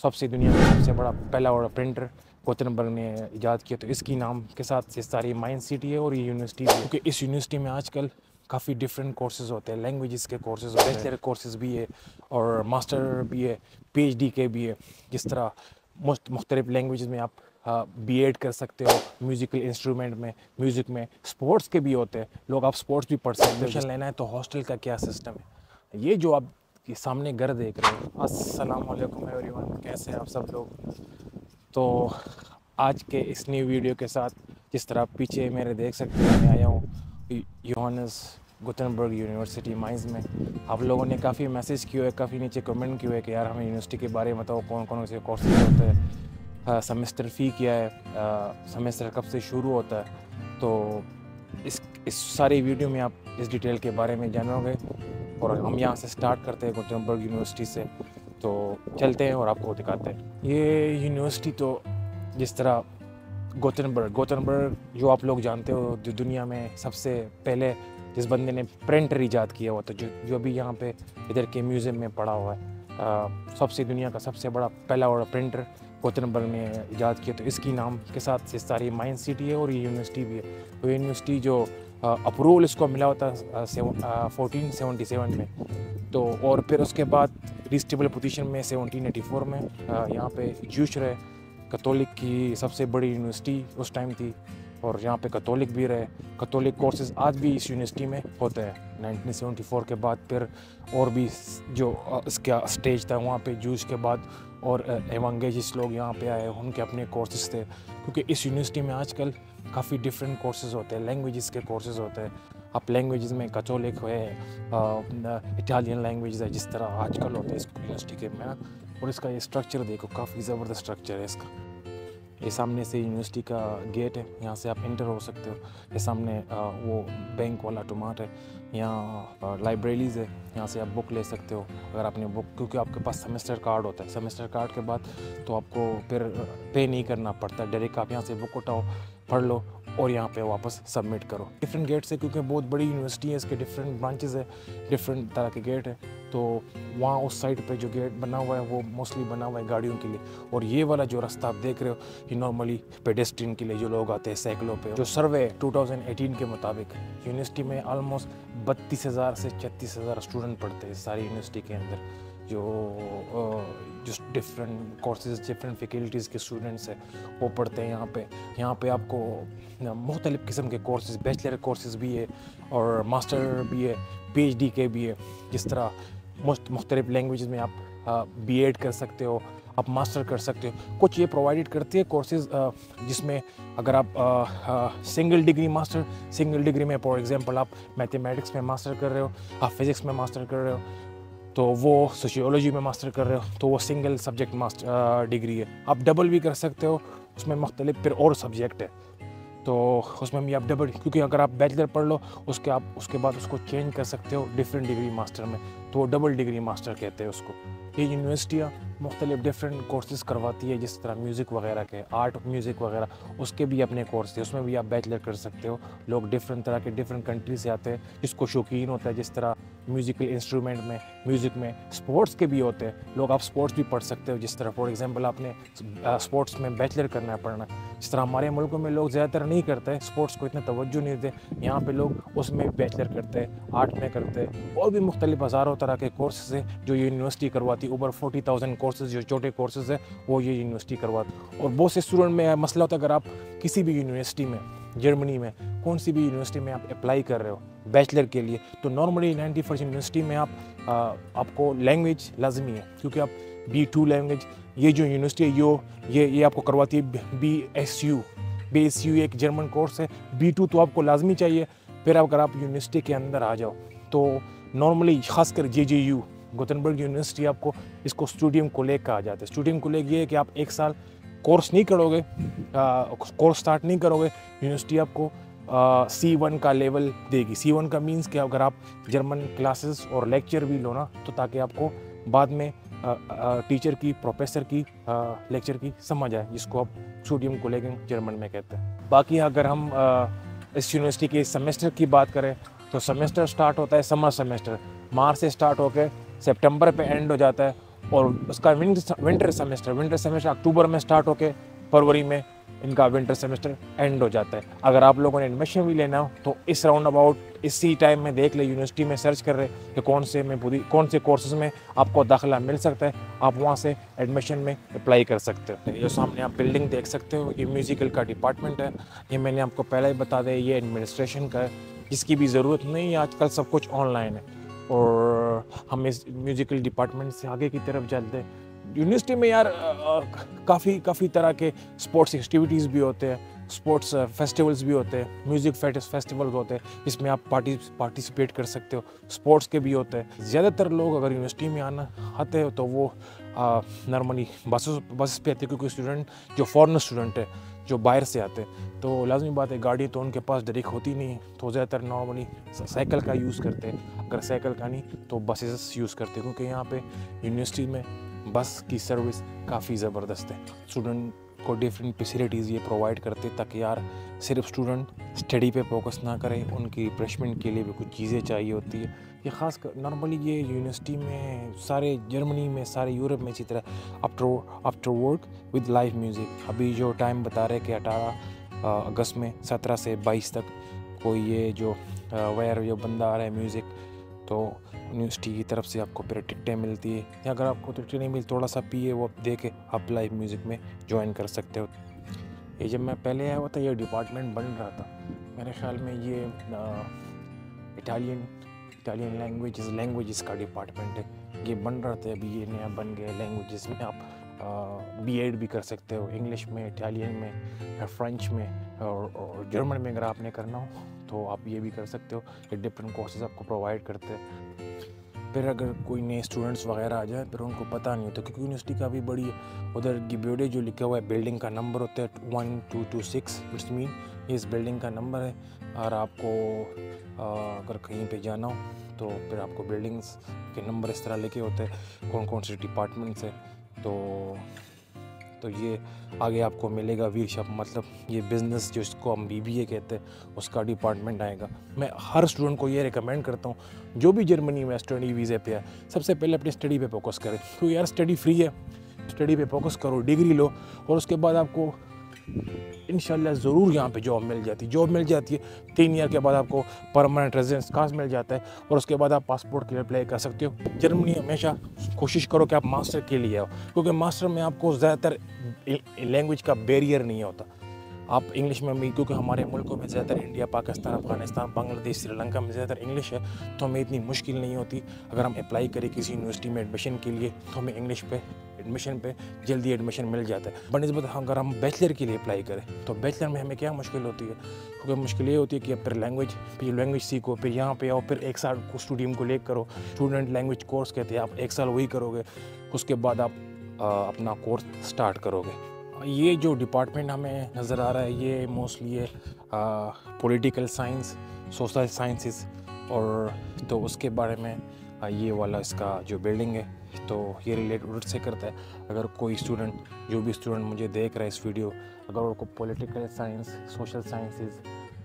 सबसे दुनिया का सबसे बड़ा पहला और प्रिंटर गुटेनबर्ग ने ईजाद किया। तो इसकी नाम के साथ ये सारी माइन सिटी है और ये यूनिवर्सिटी भी है, क्योंकि इस यूनिवर्सिटी में आजकल काफ़ी डिफरेंट कोर्सेज होते हैं, लैंग्वेजेस के कोर्सेज होते हैं, बैचलर कोर्सेज भी है और मास्टर भी है, पीएचडी के भी है। जिस तरह मुख्तलिफ लैंग्वेजेस में आप बीएड कर सकते हो, म्यूज़िकल इंस्ट्रूमेंट में, म्यूज़िक में, स्पोर्ट्स के भी होते हैं, लोग आप स्पोर्ट्स भी पढ़ सकते हो। एडमिशन लेना है तो हॉस्टल का क्या सिस्टम है, ये जो आप ये सामने घर देख रहे हो। अस्सलाम वालेकुम एवरीवन, कैसे हैं आप सब लोग। तो आज के इस न्यू वीडियो के साथ, जिस तरह पीछे मेरे देख सकते हैं, मैं आया हूँ योहानस गुटेनबर्ग यूनिवर्सिटी माइंस में। आप लोगों ने काफ़ी मैसेज किए हुए, काफ़ी नीचे कमेंट किए हुए कि यार हमें यूनिवर्सिटी के बारे में बताओ, कौन कौन से कोर्सेज होते हैं, सेमेस्टर फ़ी क्या है, सेमेस्टर कब से शुरू होता है। तो इस सारी वीडियो में आप इस डिटेल के बारे में जानोगे और हम यहाँ से स्टार्ट करते हैं गुटेनबर्ग यूनिवर्सिटी से। तो चलते हैं और आपको दिखाते हैं ये यूनिवर्सिटी। तो जिस तरह गुटेनबर्ग जो आप लोग जानते हो, जो दुनिया में सबसे पहले जिस बंदे ने प्रिंटर ईजाद किया हुआ, तो जो भी यहाँ पे इधर के म्यूज़ियम में पड़ा हुआ है, सबसे दुनिया का सबसे बड़ा पहला और प्रिंटर गुटेनबर्ग ने ईजाद किया। तो इसकी नाम के साथ ये सारी माइन सिटी है और ये यूनिवर्सिटी भी है। तो यूनिवर्सिटी जो अप्रूवल इसको मिला होता 1477 में, तो और फिर उसके बाद रिस्टेबल पोजीशन में 1784 में यहाँ पे जूश रहे। कैथोलिक की सबसे बड़ी यूनिवर्सिटी उस टाइम थी और यहाँ पे कैथोलिक भी रहे। कैथोलिक कोर्सेज आज भी इस यूनिवर्सिटी में होते हैं। 1974 के बाद फिर और भी जो इसका स्टेज था, वहाँ पे जूश के बाद और एवांगेलिस्ट लोग यहाँ पे आए, उनके अपने कोर्सेज थे। क्योंकि इस यूनिवर्सिटी में आजकल काफ़ी डिफरेंट कोर्सेज होते हैं, लैंग्वेजेस के कोर्सेज होते हैं। आप लैंग्वेजेस में कैथोलिक है, इटालियन लैंग्वेज है, जिस तरह आजकल होते हैं इस यूनिवर्सिटी के में। और इसका ये स्ट्रक्चर देखो, काफ़ी ज़बरदस्त स्ट्रक्चर है इसका। ये सामने से यूनिवर्सिटी का गेट है, यहाँ से आप इंटर हो सकते हो। ये सामने वो बैंक वाला टमाट है, यहाँ लाइब्रेरीज़ है, यहाँ से आप बुक ले सकते हो अगर आपने बुक, क्योंकि आपके पास सेमेस्टर कार्ड होता है। सेमेस्टर कार्ड के बाद तो आपको फिर पे नहीं करना पड़ता, डायरेक्ट आप यहाँ से बुक उठाओ, पढ़ लो और यहाँ पे वापस सबमिट करो। डिफरेंट गेट्स है, क्योंकि बहुत बड़ी यूनिवर्सिटी है, इसके डिफरेंट ब्रांचेस है, डिफरेंट तरह के गेट है। तो वहाँ उस साइड पे जो गेट बना हुआ है वो मोस्टली बना हुआ है गाड़ियों के लिए। और ये वाला जो रास्ता आप देख रहे हो, ये नॉर्मली पेडेस्ट्रियन के लिए, जो लोग आते हैं साइकिलों पे। जो सर्वे 2018 के मुताबिक यूनिवर्सिटी में ऑलमोस्ट 32,000 से 36,000 स्टूडेंट पढ़ते हैं सारी यूनिवर्सिटी के अंदर। जो डिफरेंट कोर्सेज, डिफरेंट फैकल्टीज़ के स्टूडेंट्स हैं वो पढ़ते हैं यहाँ पे आपको मुख्तलिफ़ किस्म के कोर्सेज, बैचलर कोर्सेज भी है और मास्टर भी है, पीएचडी के भी है। जिस तरह मुख्तलिफ़ लैंग्वेजेस में आप बीएड कर सकते हो, आप मास्टर कर सकते हो। कुछ ये प्रोवाइडेड करती है कोर्सेज, जिसमें अगर आप single degree master, single degree में फॉर एग्जांपल आप मैथमेटिक्स में मास्टर कर रहे हो, आप फिज़िक्स में मास्टर कर रहे हो, तो वो सोशियोलॉजी में मास्टर कर रहे हो, तो वो सिंगल सब्जेक्ट मास्टर डिग्री है। आप डबल भी कर सकते हो, उसमें मुख्तलिफ फिर और सब्जेक्ट है, तो उसमें भी आप डबल, क्योंकि अगर आप बैचलर पढ़ लो उसके बाद उसको चेंज कर सकते हो डिफरेंट डिग्री मास्टर में, तो वो डबल डिग्री मास्टर कहते हैं उसको। ये यूनिवर्सिटियाँ मुख्तलिफ डिफरेंट कोर्सेज करवाती है, जिस तरह म्यूज़िक वगैरह के, आर्ट म्यूज़िक वगैरह, उसके भी अपने कोर्स थे, उसमें भी आप बैचलर कर सकते हो। लोग डिफरेंट तरह के डिफरेंट कंट्री से आते हैं, जिसको शौकीन होता है। जिस तरह म्यूज़िकल इंस्ट्रूमेंट में, म्यूज़िक में, स्पोर्ट्स के भी होते हैं, लोग आप स्पोर्ट्स भी पढ़ सकते हो। जिस तरह फॉर एग्जांपल आपने स्पोर्ट्स में बैचलर करना है, पढ़ना है, जिस तरह हमारे मुल्कों में लोग ज़्यादातर नहीं करते, स्पोर्ट्स को इतना तवज्जो नहीं देते, यहाँ पे लोग उसमें बैचलर करते हैं, आर्ट में करते हैं। और भी मुख्तलिफ हज़ारों तरह के कोर्सेज हैं जो यूनिवर्सिटी करवाती है। ओवर 40,000 कोर्सेज जो छोटे कोर्सेज हैं वो ये यूनिवर्सिटी करवाती। और बहुत से स्टूडेंट में मसला होता है, अगर आप किसी भी यूनिवर्सिटी में, जर्मनी में कौन सी भी यूनिवर्सिटी में आप अप्लाई कर रहे हो बैचलर के लिए, तो नॉर्मली 91 यूनिवर्सिटी में आपको लैंग्वेज लाजमी है, क्योंकि आप B2 लैंग्वेज, ये जो यूनिवर्सिटी है ये आपको करवाती है BSU एक जर्मन कोर्स है। B2 तो आपको लाजमी चाहिए। फिर अगर आप यूनिवर्सिटी के अंदर आ जाओ तो नॉर्मली खासकर JJU गुटेनबर्ग यूनिवर्सिटी आपको इसको स्टूडियम कोलेग कहा जाता है। स्टूडियम कोलेग ये है कि आप एक साल कोर्स नहीं करोगे, कोर्स स्टार्ट नहीं करोगे, यूनिवर्सिटी आपको C1 का लेवल देगी। C1 का मीन्स कि अगर आप जर्मन क्लासेस और लेक्चर भी लो ना, तो ताकि आपको बाद में टीचर की, प्रोफेसर की, लेक्चर की समझ आए, जिसको आप स्टूडियम कोलेगन जर्मन में कहते हैं। बाकी अगर हम इस यूनिवर्सिटी के सेमेस्टर की बात करें, तो सेमेस्टर स्टार्ट होता है, समर सेमेस्टर मार्च से स्टार्ट होकर सितंबर पे एंड हो जाता है और उसका विंटर सेमेस्टर अक्टूबर में स्टार्ट होके फरवरी में इनका विंटर सेमेस्टर एंड हो जाता है। अगर आप लोगों ने एडमिशन भी लेना हो तो इस राउंड अबाउट इसी टाइम में देख ले, यूनिवर्सिटी में सर्च कर रहे कि कौन से कोर्सेज में आपको दाखिला मिल सकता है, आप वहाँ से एडमिशन में अप्लाई कर सकते हो। ये सामने आप बिल्डिंग देख सकते हो, ये म्यूज़िकल का डिपार्टमेंट है। ये मैंने आपको पहले ही बता दें, ये एडमिनिस्ट्रेशन का है, जिसकी भी ज़रूरत नहीं है, आजकल सब कुछ ऑनलाइन है। और हम इस म्यूज़िकल डिपार्टमेंट से आगे की तरफ चलते हैं। यूनिवर्सिटी में यार काफ़ी तरह के स्पोर्ट्स एक्टिविटीज़ भी होते हैं, स्पोर्ट्स फेस्टिवल्स भी होते हैं, म्यूज़िक फेस्टिवल्स होते हैं, जिसमें आप पार्टिसिपेट कर सकते हो। स्पोर्ट्स के भी होते हैं। ज़्यादातर लोग अगर यूनिवर्सिटी में आते हो तो वो नॉर्मली बस पे आते हैं, क्योंकि स्टूडेंट जो फॉरेन स्टूडेंट है, जो बाहर से आते हैं, तो लाजमी बात है गाड़ी तो उनके पास डायरेक्ट होती नहीं है, तो ज़्यादातर नॉर्मली साइकिल का यूज़ करते हैं। अगर साइकिल का नहीं तो बसेस यूज़ करते हैं, क्योंकि यहाँ पे यूनिवर्सिटी में बस की सर्विस काफ़ी ज़बरदस्त है। स्टूडेंट को डिफरेंट फैसिलिटीज़ ये प्रोवाइड करते ताकि यार सिर्फ स्टूडेंट स्टडी पे फोकस ना करें, उनकी रिफ्रेशमेंट के लिए भी कुछ चीज़ें चाहिए होती है। ये ख़ास कर नॉर्मली ये यूनिवर्सिटी में सारे जर्मनी में, सारे यूरोप में इसी तरह after work with live music. अभी जो टाइम बता रहे कि 18 अगस्त में 17 से 22 तक कोई ये जो जो बंदा आ रहा है म्यूज़िक, तो यूनिवर्सिटी की तरफ से आपको फिर टिकटें मिलती है, या अगर आपको टिकटें नहीं मिलती, थोड़ा सा पिए वो दे के आप लाइव म्यूज़िक में ज्वाइन कर सकते हो। ये जब मैं पहले आया हुआ था, ये डिपार्टमेंट बन रहा था, मेरे ख्याल में ये इटालियन लैंग्वेजेस का डिपार्टमेंट है, ये बन रहा था। अभी ये नया बन गया। लैंग्वेजेस में आप बीएड भी कर सकते हो, इंग्लिश में, इटालियन में, फ्रेंच में और जर्मन में अगर आपने करना हो तो आप ये भी कर सकते हो। ये डिफरेंट कोर्सेज आपको प्रोवाइड करते हैं। फिर अगर कोई नए स्टूडेंट्स वगैरह आ जाए, फिर उनको पता नहीं होता, क्योंकि यूनिवर्सिटी काफ़ी बड़ी है। उधर की बिल्डिंग जो लिखा हुआ है, बिल्डिंग का नंबर होता है 1226, इट्स मीन ये इस बिल्डिंग का नंबर है। और आपको अगर कहीं पे जाना हो तो फिर आपको बिल्डिंग्स के नंबर इस तरह लिखे होते हैं, कौन कौन से डिपार्टमेंट्स है। तो ये आगे आपको मिलेगा वी शॉप, मतलब ये बिज़नेस जो इसको हम बीबीए कहते हैं, उसका डिपार्टमेंट आएगा। मैं हर स्टूडेंट को ये रिकमेंड करता हूँ जो भी जर्मनी में स्टडी वीज़े पे है, सबसे पहले अपनी स्टडी पे फोकस करें, क्योंकि यार स्टडी फ्री है। स्टडी पे फोकस करो, डिग्री लो, और उसके बाद आपको इंशाल्लाह ज़रूर यहाँ पे जॉब मिल जाती है। 3 ईयर के बाद आपको परमानेंट रेजिडेंस कार्ड मिल जाता है, और उसके बाद आप पासपोर्ट के लिए अप्लाई कर सकते हो। जर्मनी हमेशा कोशिश करो कि आप मास्टर के लिए आओ, क्योंकि मास्टर में आपको ज़्यादातर लैंग्वेज का बैरियर नहीं होता। आप इंग्लिश में भी, क्योंकि हमारे मुल्कों में ज़्यादातर इंडिया, पाकिस्तान, अफगानिस्तान, बांग्लादेश, श्रीलंका में ज़्यादातर इंग्लिश है, तो हमें इतनी मुश्किल नहीं होती। अगर हम अप्लाई करें किसी यूनिवर्सिटी में एडमिशन के लिए, तो हमें इंग्लिश पे एडमिशन पे जल्दी एडमिशन मिल जाता है। बनस्बत अगर हम बैचलर के लिए अप्लाई करें, तो बैचलर में हमें क्या मुश्किल होती है, क्योंकि मुश्किल ये होती है कि अब फिर लैंग्वेज सीखो, फिर यहाँ पे आओ, फिर 1 साल को स्टूडियम को लेकर करो। स्टूडेंट लैंग्वेज कोर्स कहते हैं, आप 1 साल वही करोगे, उसके बाद आप अपना कोर्स स्टार्ट करोगे। ये जो डिपार्टमेंट हमें नज़र आ रहा है, ये मोस्टली है पॉलिटिकल साइंस, सोशल साइंसेस, और तो उसके बारे में ये वाला इसका जो बिल्डिंग है, तो ये रिलेटेड से करता है। अगर कोई स्टूडेंट, जो भी स्टूडेंट मुझे देख रहा है इस वीडियो, अगर उनको पॉलिटिकल साइंस, सोशल साइंसेस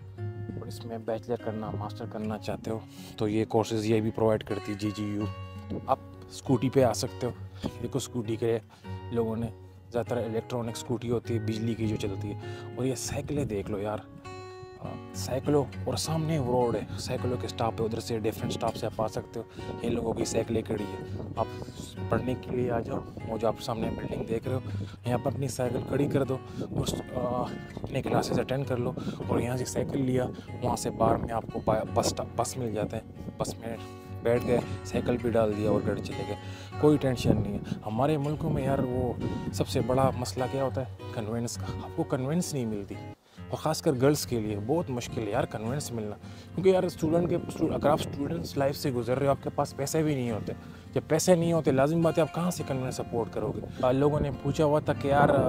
और इसमें बैचलर करना, मास्टर करना चाहते हो, तो ये कोर्सेज ये भी प्रोवाइड करती है GGU। तो आप स्कूटी पे आ सकते हो। देखो स्कूटी के लोगों ने ज़्यादातर इलेक्ट्रॉनिक स्कूटी होती है, बिजली की जो चलती है, और ये साइकिलें देख लो यार, साइकिलों, और सामने रोड है, साइकिलों के स्टॉप है, उधर से डिफरेंट स्टॉप से आप आ सकते हो। इन लोगों की साइकिलें खड़ी है, आप पढ़ने के लिए आ जाओ। वो जो आप सामने बिल्डिंग देख रहे हो, यहाँ पर अपनी साइकिल खड़ी कर दो, उस अपने क्लासेस अटेंड कर लो, और यहाँ से साइकिल लिया, वहाँ से बाहर में आपको बस मिल जाता है, बस में बैठ गए, साइकिल भी डाल दिया और घर चले गए, कोई टेंशन नहीं है। हमारे मुल्कों में यार वो सबसे बड़ा मसला क्या होता है, कन्वेंस का। आपको कन्वेंस नहीं मिलती, और ख़ासकर गर्ल्स के लिए बहुत मुश्किल है यार कन्वेंस मिलना, क्योंकि यार अगर आप स्टूडेंट्स लाइफ से गुजर रहे हो, आपके पास पैसे भी नहीं होते। जब पैसे नहीं होते, लाजिम बात है आप कहाँ से कन्वेंस सपोर्ट करोगे। लोगों ने पूछा हुआ था कि यार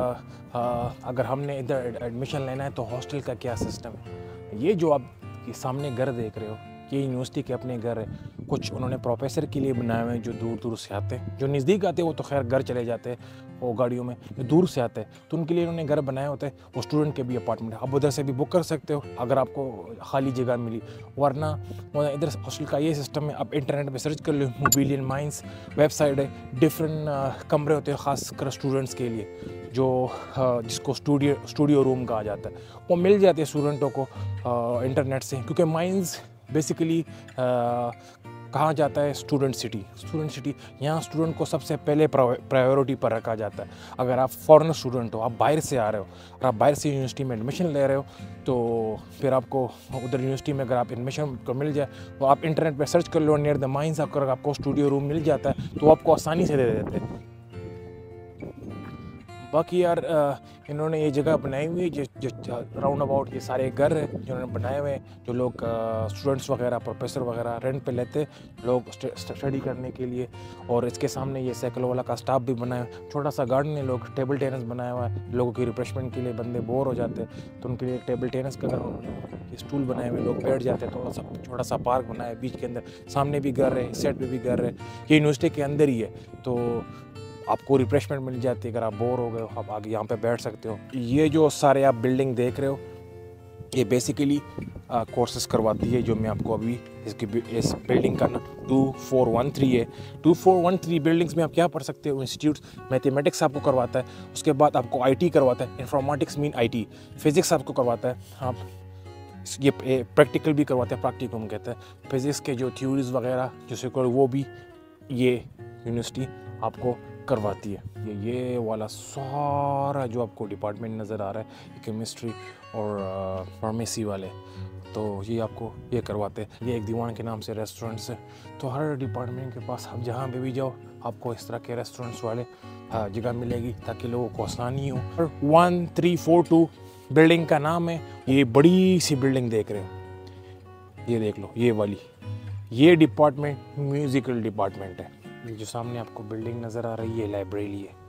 अगर हमने इधर एडमिशन लेना है तो हॉस्टल का क्या सिस्टम है। ये जो आप सामने घर देख रहे हो, ये यूनिवर्सिटी के अपने घर है, कुछ उन्होंने प्रोफेसर के लिए बनाए हुए हैं जो दूर दूर से आते हैं। जो नज़दीक आते हैं वो तो खैर घर चले जाते हैं वो गाड़ियों में, जो दूर से आते हैं तो उनके लिए उन्होंने घर बनाए होते हैं। वो स्टूडेंट के भी अपार्टमेंट है, आप उधर से भी बुक कर सकते हो अगर आपको खाली जगह मिली। वरना इधर हॉस्टल का ये सिस्टम है, आप इंटरनेट पे सर्च कर लो, मोबिलियन माइंस वेबसाइट है, डिफरेंट कमरे होते हैं ख़ास कर स्टूडेंट्स के लिए जो जिसको स्टूडियो रूम कहा जाता है, वो मिल जाते हैं स्टूडेंटों को इंटरनेट से। क्योंकि माइंस बेसिकली कहा जाता है स्टूडेंट सिटी, यहाँ स्टूडेंट को सबसे पहले प्रायोरिटी पर रखा जाता है। अगर आप फॉरेनर स्टूडेंट हो, आप बाहर से आ रहे हो और आप बाहर से यूनिवर्सिटी में एडमिशन ले रहे हो, तो फिर आपको उधर यूनिवर्सिटी में अगर आप एडमिशन को मिल जाए तो आप इंटरनेट पर सर्च कर लो नियर द माइंस, अगर आपको स्टूडियो रूम मिल जाता है तो आपको आसानी से दे देते हैं। बाकी यार इन्होंने ये जगह बनाई हुई है जो राउंड अबाउट ये सारे घर हैं जो उन्होंने बनाए हुए हैं, जो लोग स्टूडेंट्स वगैरह प्रोफेसर वगैरह रेंट पे लेते लोग स्टडी करने के लिए। और इसके सामने ये साइकिल वाला का स्टाफ भी बनाया है, छोटा सा गार्डन है, लोग टेबल टेनिस बनाया हुआ है लोगों की रिफ्रेशमेंट के लिए। बंदे बोर हो जाते हैं तो उनके लिए टेबल टेनिस का अगर स्टूल बनाए हुए, लोग बैठ जाते हैं। थोड़ा सा छोटा सा पार्क बनाया है बीच के अंदर, सामने भी घर है, इस साइड पे भी घर है, ये यूनिवर्सिटी के अंदर ही है, तो आपको रिफ्रेशमेंट मिल जाती है। अगर आप बोर हो गए हो आप आगे यहाँ पे बैठ सकते हो। ये जो सारे आप बिल्डिंग देख रहे हो ये बेसिकली कोर्सेज करवाती है, जो मैं आपको अभी इस बिल्डिंग का ना 2413 है। 2413 बिल्डिंग्स में आप क्या पढ़ सकते हो, इंस्टीट्यूट्स मैथमेटिक्स आपको करवाता है, उसके बाद आपको आईटी करवाता है, इंफॉर्मेटिक्स मीन आईटी, फिजिक्स आपको करवाता है, आप ये प्रैक्टिकल भी करवाते हैं, प्रैक्टिकम कहते हैं। फिजिक्स के जो थ्योरीज वगैरह जैसे वो भी ये यूनिवर्सिटी आपको करवाती है। ये वाला सारा जो आपको डिपार्टमेंट नज़र आ रहा है केमिस्ट्री और फार्मेसी वाले, तो ये आपको ये करवाते हैं। ये एक दीवान के नाम से रेस्टोरेंट्स है, तो हर डिपार्टमेंट के पास आप जहाँ पे भी जाओ आपको इस तरह के रेस्टोरेंट्स वाले जगह मिलेगी ताकि लोगों को आसानी हो। और 1342 बिल्डिंग का नाम है। ये बड़ी सी बिल्डिंग देख रहे हो, ये देख लो, ये वाली, ये डिपार्टमेंट म्यूज़िकल डिपार्टमेंट है। ये जो सामने आपको बिल्डिंग नज़र आ रही है लाइब्रेरी है।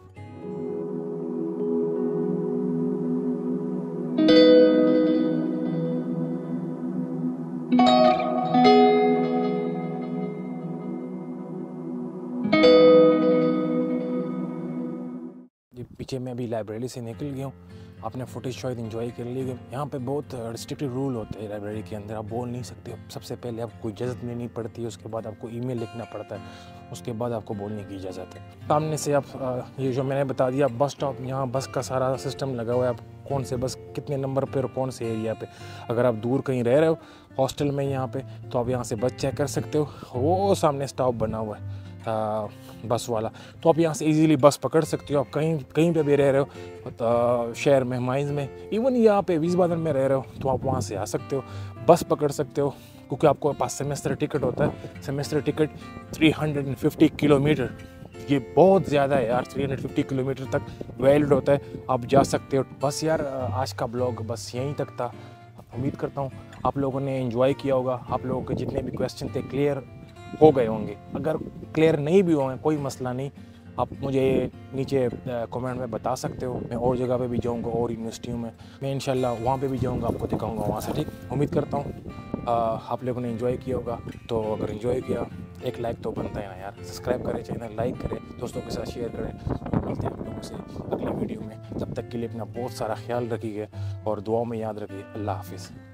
ये पीछे मैं अभी लाइब्रेरी से निकल गया हूँ, आपने फुटेज शायद एंजॉय कर ली। यहाँ पे बहुत रिस्ट्रिक्टेड रूल होते हैं लाइब्रेरी के अंदर, आप बोल नहीं सकते। सबसे पहले आपको इजाज़त लेनी पड़ती है, उसके बाद आपको ईमेल लिखना पड़ता है, उसके बाद आपको बोलने की इजाज़त है। सामने से आप ये जो मैंने बता दिया बस स्टॉप, यहाँ बस का सारा सिस्टम लगा हुआ है, आप कौन से बस कितने नंबर पर और कौन से एरिया पे। अगर आप दूर कहीं रह रहे हो हॉस्टल में यहाँ पे, तो आप यहाँ से बस चेक कर सकते हो। वो सामने स्टॉप बना हुआ है बस वाला, तो आप यहाँ से इजीली बस पकड़ सकते हो। आप कहीं पे भी रह रहे हो शहर में, माइंस में, इवन यहाँ पे विस्बादन में रह रहे हो तो आप वहाँ से आ सकते हो, बस पकड़ सकते हो। क्योंकि आपको पास सेमेस्टर टिकट होता है, सेमेस्टर टिकट 350 किलोमीटर, ये बहुत ज़्यादा है यार, 350 किलोमीटर तक वैलिड होता है, आप जा सकते हो। बस यार आज का ब्लॉग बस यहीं तक था। उम्मीद करता हूँ आप लोगों ने एंजॉय किया होगा, आप लोगों के जितने भी क्वेश्चन थे क्लियर हो गए होंगे। अगर क्लियर नहीं भी होंगे कोई मसला नहीं, आप मुझे नीचे कमेंट में बता सकते हो। मैं और जगह पे भी जाऊंगा और यूनिवर्सिटियों में, मैं इंशाल्लाह वहाँ पे भी जाऊंगा, आपको दिखाऊंगा वहाँ से। ठीक, उम्मीद करता हूँ आप लोगों ने एंजॉय किया होगा। तो अगर एंजॉय किया एक लाइक तो बनता है ना यार, सब्सक्राइब करें, चैनल लाइक करें, दोस्तों के साथ शेयर करें। मिलते हैं आप लोगों से अगली वीडियो में, तब तक के लिए अपना बहुत सारा ख्याल रखिए और दुआओं में याद रखिए। अल्लाह हाफिज़।